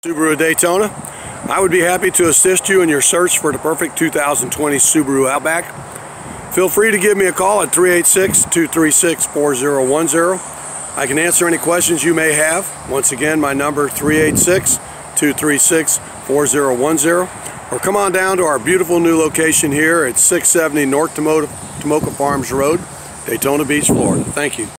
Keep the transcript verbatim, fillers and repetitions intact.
Subaru Daytona. I would be happy to assist you in your search for the perfect two thousand twenty Subaru Outback. Feel free to give me a call at three eight six, two three six, four zero one zero. I can answer any questions you may have. Once again, my number three eight six, two three six, four zero one zero. Or come on down to our beautiful new location here at six seventy North Tomoka Farms Road, Daytona Beach, Florida. Thank you.